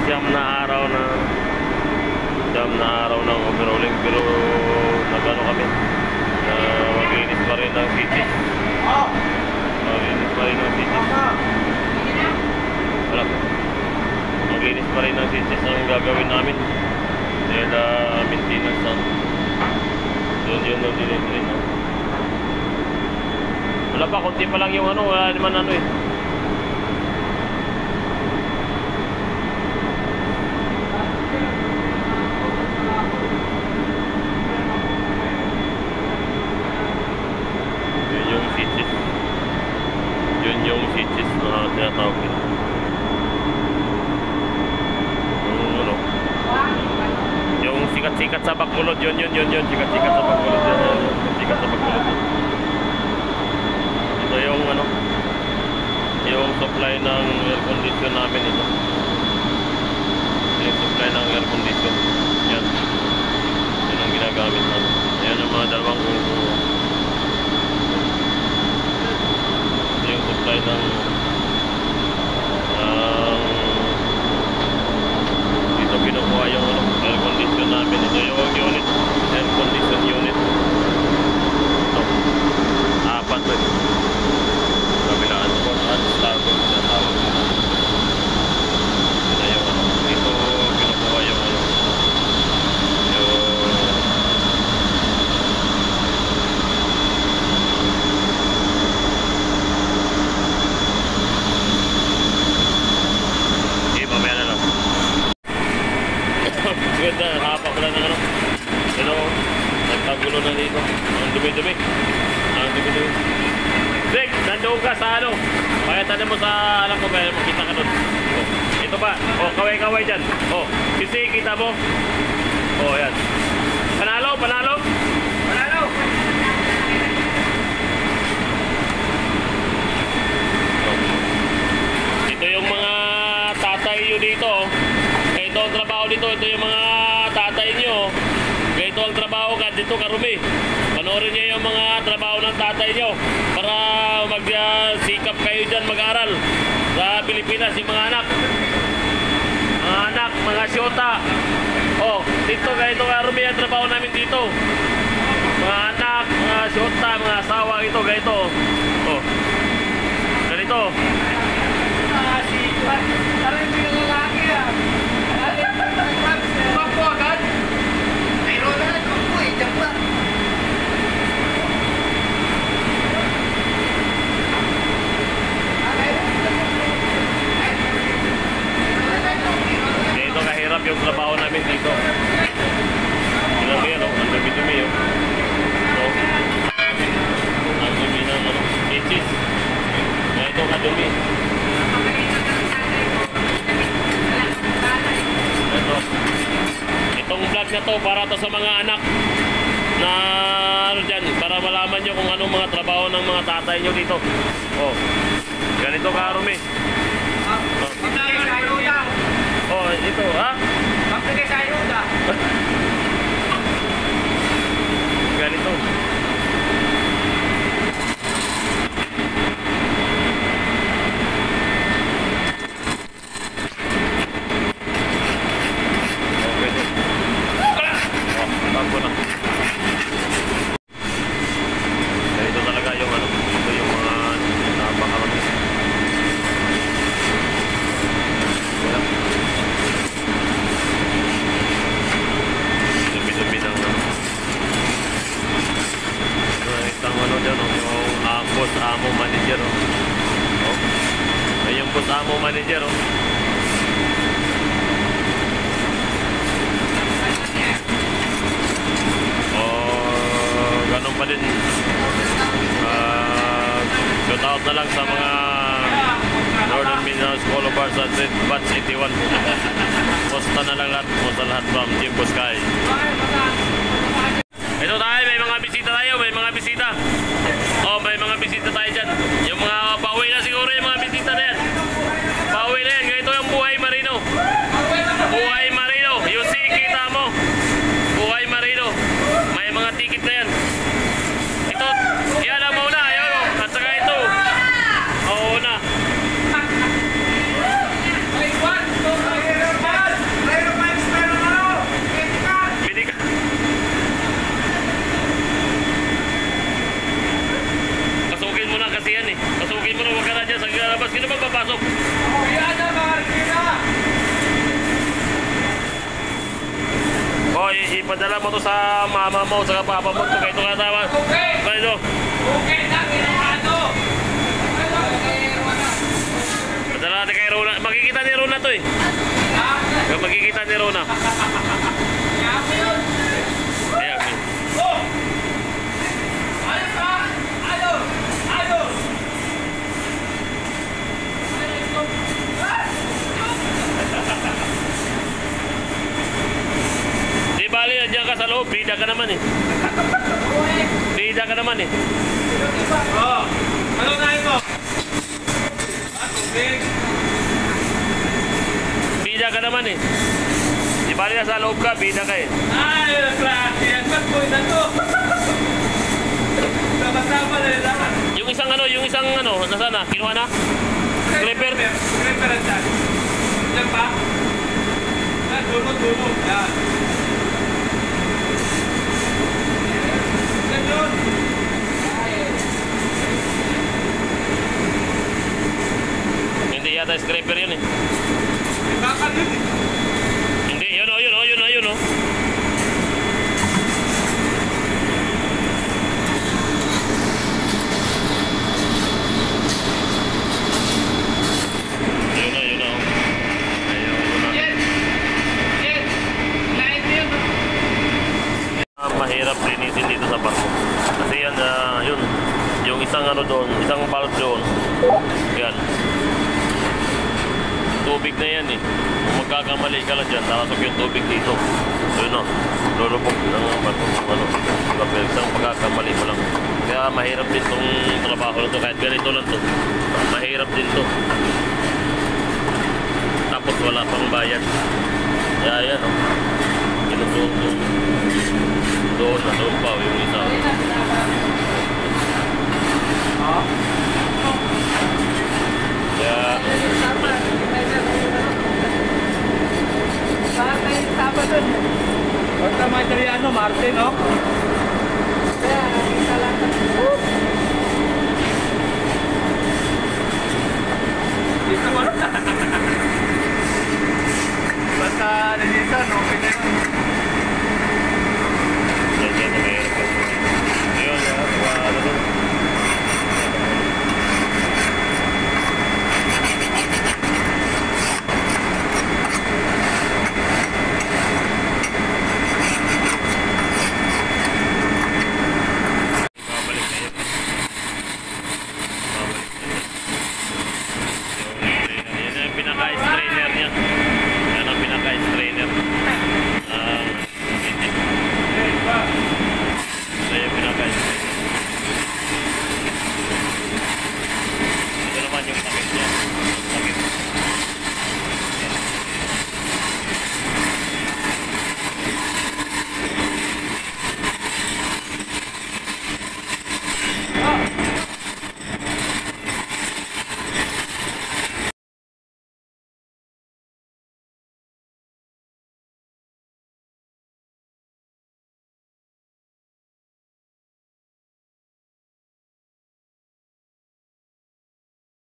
siyam na araw ng overhauling, pero nagano kami, maglinis pa rin ng cities. Maglinis pa rin ng cities. Wala. Maglinis pa rin ng cities ang gagawin namin. Dahil maintenance na. Yun din. Wala pa, konti pa lang yung ano, wala naman ano eh. Yun yung cities na tinatawag nila. Yung sikat-sikat sa Bacolod, yun. Sikat-sikat sa Bacolod. Sikat sa Bacolod. Ito yung ano, yung supply ng air condition namin ito. Yung supply ng air condition. Yan. Yan ang ginagamit namin. Yan ang mga dalawang yung supply ng dito kinukuha yung air condition namin. Ito yung unit, air condition unit. Ito, apat rin. Kabilaan po at starboard na tawag. Ito yung ano, dito kinukuha yung ano, ganda, nakapa ko lang ng ano. Pero nagtagulo na dito. Ang dumi-dumi. Rick, nandoon ka sa ano. Pakita mo sa alam ko ba, makita ka doon. Ito ba? Kaway-kaway dyan. Kasi kita mo. Yan. Panalo. Ito yung mga tatay nyo dito. Ito ang trabaho dito, ito yung mga tatay nyo. Ito ang trabaho ka dito, karumi. Panoorin nyo yung mga trabaho ng tatay nyo para magsikap kayo dyan mag-aral sa Pilipinas, yung mga anak. Mga syota. Dito ganito karumi ang trabaho namin dito. Mga anak, mga syota, mga asawa, ito ganito. Ganito. Dito kahirap yung trabaho namin dito. Ilang yan, ang dumi-dumi yun. Ang dumi ng isis. Ito kadumi. Itong vlog na to para to sa mga anak na ano dyan, para malaman nyo kung anong mga trabaho ng mga tatay nyo dito. Ganito karumi. Ito ha? Ganito. Ito talaga yung ano, ito yung mga napakarami. Dumi-dumi ng ano. Itang ano dyan, yung boss amo manager. Ay yung boss amo manager. Ganun pa din. Shout out na lang sa mga Northern Mindanao School of Arts at Batch 81. Posta na lang lahat mo sa lahat from Team Buscay. Ito tayo, may mga bisita tayo, may mga bisita. May mga bisita tayo dyan. Yung mga pauwi na siguro yung mga bisita na yan. Pauwi na yan, ganito yung buhay marino. Buhay marino, yung kita mo. Buhay marino. May mga ticket na yan. Ito, yan ang mauna. At saka ito. Oo na. yan eh. Pasukin mo na, huwag ka na dyan sa labas. Sino ba papasok? Kaya na, Marikina! O, ipadala mo to sa mama mo, sa papa mo. Kaya ito ka tama. Okay! Kaya ito. Okay na, kinakado! Padala natin kay Rona. Makikita ni Rona to eh. Makikita ni Rona. Ayan. Oh! Ayos ha! Ayos! Ayos! Di bali, nandiyan ka sa loob. Bida ka naman eh. Bida ka naman eh. Oh! Ano unahin mo? Tubig! Bida ka naman eh. Di bali, nasa loob ka. Bida ka eh. Ay, klase! Yan ba't po na to? Sama-sama na yun lang. Yung isang ano, nasaan na? Kinuha na? Scraper? Scraper ang dyan. Diyan pa? Yan, dulo. Yan. Yan yun. Hindi yata scraper yun eh. Bakal yun eh. Hindi, yun o. Yun o. Mahirap linisin dito sa barko. Kasi yan, yun. Yung isang ano doon, isang valve doon. Yan. Tubig na yan eh. Kung magkakamali ka lang dyan, nakasok yung tubig dito. So yun o. Lulubog ng barko. Ano, kapag isang pagkakamali mo lang. Kaya mahirap din itong trabaho na to. Kahit ganito lang to. Mahirap din to. Tapos wala pang bayad. Kaya yan o. Kinusuot doon. Doon pa yung isa. Kaya Basta may Italiano, Martin, no?